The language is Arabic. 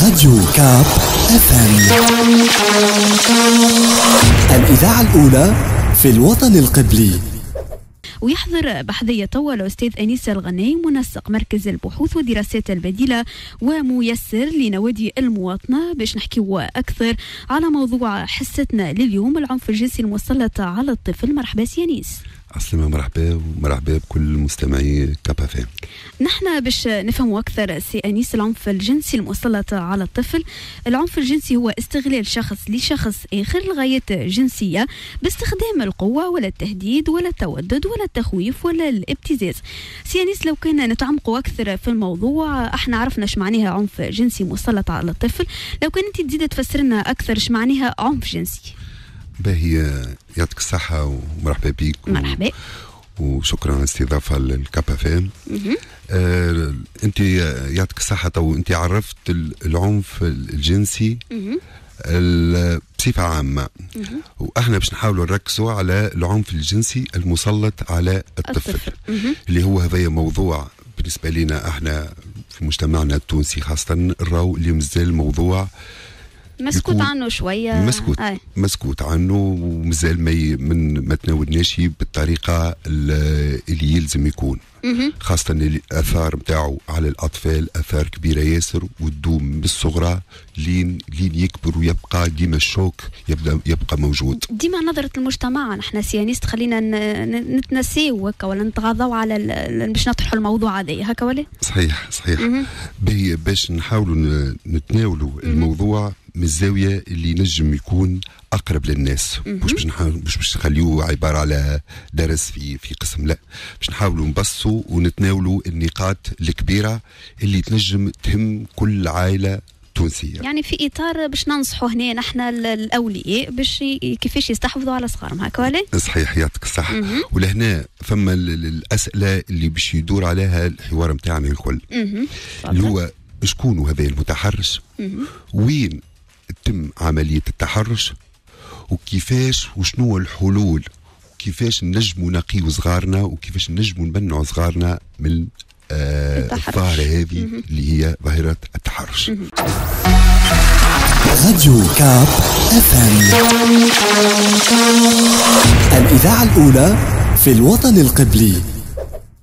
راديو كاب اف ام، الإذاعة الأولى في الوطن القبلي. ويحضر بحثية توا الأستاذ أنيس الغني، منسق مركز البحوث والدراسات البديلة وميسر لنوادي المواطنة، باش نحكيو أكثر على موضوع حصتنا لليوم، العنف الجنسي المسلط على الطفل. مرحبا سي أنيس. عسلامة، مرحبا ومرحبا بكل مستمعي كاب اف ام. نحن باش نفهموا أكثر سي أنيس، العنف الجنسي المسلط على الطفل، العنف الجنسي هو استغلال شخص لشخص آخر لغايات جنسية باستخدام القوة ولا التهديد ولا التودد ولا التخويف ولا الابتزاز. سي أنيس، لو كنا نتعمقوا أكثر في الموضوع، احنا عرفنا اش معناها عنف جنسي مسلط على الطفل، لو كان انت تزيد تفسرنا أكثر اش معناها عنف جنسي. باهي، يعطيك الصحة ومرحبا بك. مرحبا وشكرا على الاستضافة للكاب اف ام. انت يعطيك الصحة، تو انت عرفت العنف الجنسي بصفة عامة، واحنا باش نحاولوا نركزوا على العنف الجنسي المسلط على الطفل. اللي هو هذا موضوع بالنسبة لنا احنا في مجتمعنا التونسي خاصة، راهو اللي مازال موضوع مسكوت عنه شوية، مسكوت عنه، ومازال ما تناولناش بالطريقة اللي يلزم يكون. خاصة الآثار متاعه على الأطفال آثار كبيرة ياسر، وتدوم من الصغرى لين يكبر ويبقى ديما الشوك يبقى موجود. ديما نظرة المجتمع نحن سيانيس تخلينا نتنسيو هكا ولا نتغاضوا على باش نطرحوا الموضوع هذا هكا ولا؟ صحيح. باش نحاولوا نتناولوا الموضوع من الزاوية اللي نجم يكون أقرب للناس، مش باش نخليوه عبارة على درس في قسم، لا، باش نحاولوا نبسطوا ونتناولوا النقاط الكبيرة اللي تنجم تهم كل عائلة تونسية. يعني في إطار باش ننصحوا هنا نحن الأولياء باش كيفاش يستحفظوا على صغارهم هكا ولا؟ صحيح، يعطيك الصحة. ولهنا ثم الأسئلة اللي باش يدور عليها الحوار متاعنا الكل، اللي هو شكون هذا المتحرش، وين تم عملية التحرش، وكيفاش وشنو الحلول، وكيفاش نجموا نقيوا صغارنا، وكيفاش نجموا نمنعوا صغارنا من الظاهرة هذه اللي هي ظاهرة التحرش. راديو كاب اف ام، الإذاعة الأولى في الوطن القبلي.